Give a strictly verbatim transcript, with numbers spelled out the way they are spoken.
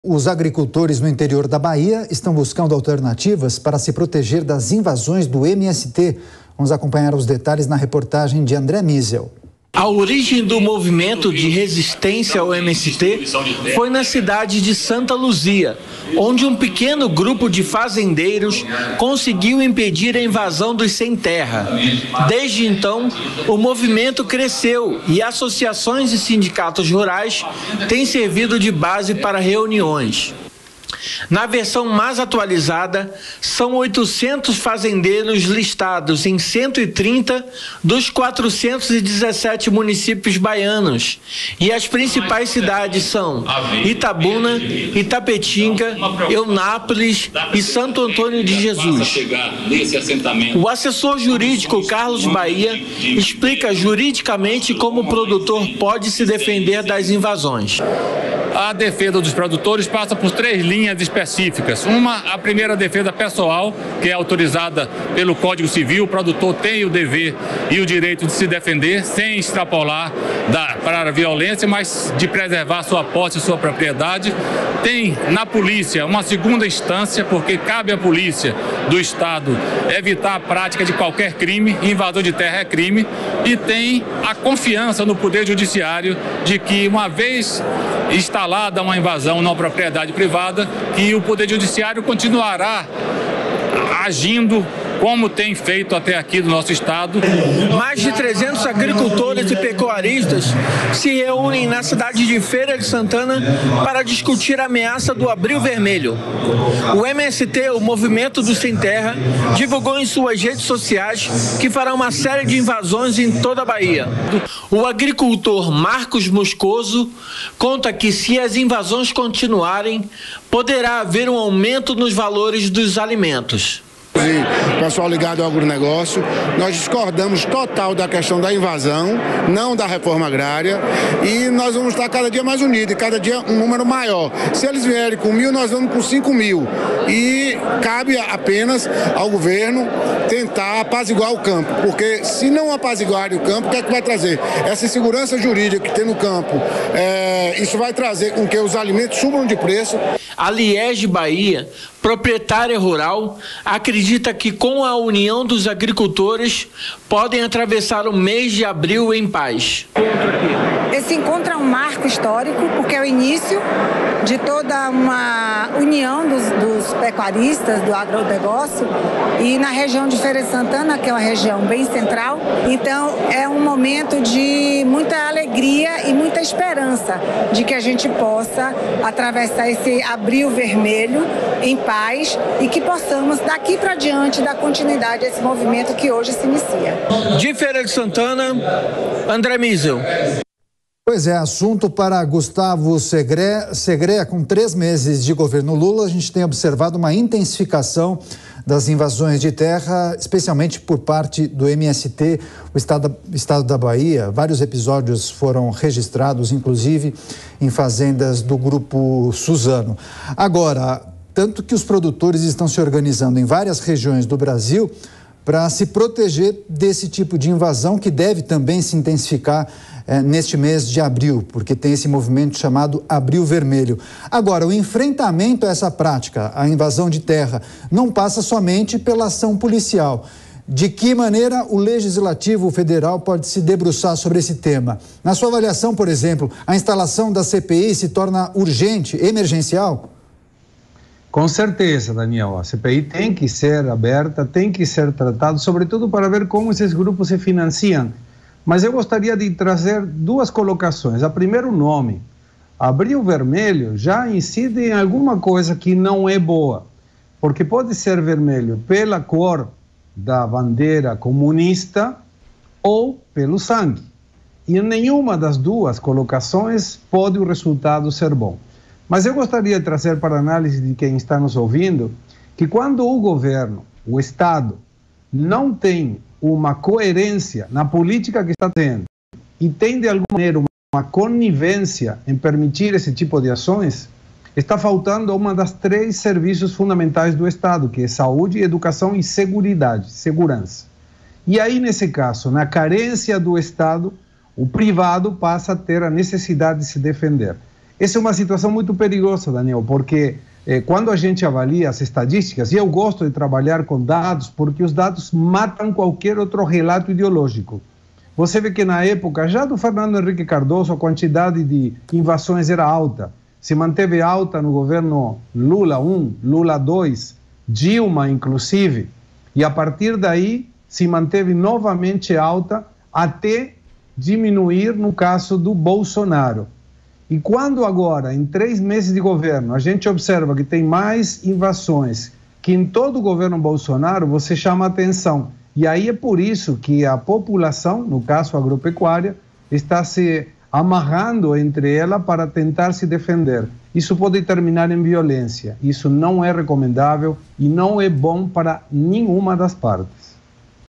Os agricultores no interior da Bahia estão buscando alternativas para se proteger das invasões do M S T. Vamos acompanhar os detalhes na reportagem de André Miesel. A origem do movimento de resistência ao M S T foi na cidade de Santa Luzia, onde um pequeno grupo de fazendeiros conseguiu impedir a invasão dos sem terra. Desde então, o movimento cresceu e associações e sindicatos rurais têm servido de base para reuniões. Na versão mais atualizada, são oitocentos fazendeiros listados em cento e trinta dos quatrocentos e dezessete municípios baianos. E as principais cidades são Itabuna, Itapetinga, Eunápolis e Santo Antônio de Jesus. O assessor jurídico Carlos Bahia explica juridicamente como o produtor pode se defender das invasões. A defesa dos produtores passa por três linhas específicas. Uma, a primeira defesa pessoal, que é autorizada pelo Código Civil. O produtor tem o dever e o direito de se defender sem extrapolar da, para a violência, mas de preservar sua posse e sua propriedade. Tem na polícia uma segunda instância, porque cabe à polícia do Estado evitar a prática de qualquer crime, invasão de terra é crime, e tem a confiança no Poder Judiciário de que, uma vez instalada uma invasão na propriedade privada, que o Poder Judiciário continuará agindo como tem feito até aqui do nosso estado. Mais de trezentos agricultores e pecuaristas se reúnem na cidade de Feira de Santana para discutir a ameaça do Abril Vermelho. O M S T, o Movimento do Sem Terra, divulgou em suas redes sociais que fará uma série de invasões em toda a Bahia. O agricultor Marcos Moscoso conta que, se as invasões continuarem, poderá haver um aumento nos valores dos alimentos. E pessoal ligado ao agronegócio, nós discordamos total da questão da invasão, não da reforma agrária, e nós vamos estar cada dia mais unidos, e cada dia um número maior. Se eles vierem com mil, nós vamos com cinco mil, e cabe apenas ao governo tentar apaziguar o campo, porque se não apaziguar o campo, o que é que vai trazer? Essa insegurança jurídica que tem no campo, é, isso vai trazer com que os alimentos subam de preço. A Liege Bahia, proprietária rural, acredita que, com a união dos agricultores, podem atravessar o mês de abril em paz. Esse encontro é um marco histórico, porque é o início de toda uma união dos, dos pecuaristas, do agronegócio, e na região de Feira de Santana, que é uma região bem central. Então, é um momento de muita alegria e muita esperança de que a gente possa atravessar esse abril vermelho em paz e que possamos, daqui para diante, dar continuidade a esse movimento que hoje se inicia. De Feira de Santana, André Miesel. Pois é, assunto para Gustavo Segré. Segré, com três meses de governo Lula, a gente tem observado uma intensificação das invasões de terra, especialmente por parte do M S T, o estado, estado da Bahia. Vários episódios foram registrados, inclusive em fazendas do Grupo Suzano. Agora, tanto que os produtores estão se organizando em várias regiões do Brasil para se proteger desse tipo de invasão, que deve também se intensificar é, neste mês de abril, porque tem esse movimento chamado Abril Vermelho. Agora, o enfrentamento a essa prática, a invasão de terra, não passa somente pela ação policial. De que maneira o Legislativo Federal pode se debruçar sobre esse tema? Na sua avaliação, por exemplo, a instalação da C P I se torna urgente, emergencial? Com certeza, Daniel, a C P I tem que ser aberta, tem que ser tratada, sobretudo para ver como esses grupos se financiam. Mas eu gostaria de trazer duas colocações. A primeira, o nome. Abril Vermelho já incide em alguma coisa que não é boa, porque pode ser vermelho pela cor da bandeira comunista ou pelo sangue. E em nenhuma das duas colocações pode o resultado ser bom. Mas eu gostaria de trazer para a análise de quem está nos ouvindo que, quando o governo, o Estado, não tem uma coerência na política que está tendo e tem, de alguma maneira, uma conivência em permitir esse tipo de ações, está faltando uma das três serviços fundamentais do Estado, que é saúde, educação e seguridade, segurança. E aí, nesse caso, na carência do Estado, o privado passa a ter a necessidade de se defender. essa é uma situação muito perigosa, Daniel, porque eh, quando a gente avalia as estatísticas, e eu gosto de trabalhar com dados, porque os dados matam qualquer outro relato ideológico. Você vê que na época, já do Fernando Henrique Cardoso, a quantidade de invasões era alta. Se manteve alta no governo Lula um, Lula dois, Dilma inclusive, e a partir daí se manteve novamente alta até diminuir no caso do Bolsonaro. E quando agora, em três meses de governo, a gente observa que tem mais invasões que em todo o governo Bolsonaro, você chama atenção. E aí é por isso que a população, no caso agropecuária, está se amarrando entre ela para tentar se defender. Isso pode terminar em violência. Isso não é recomendável e não é bom para nenhuma das partes.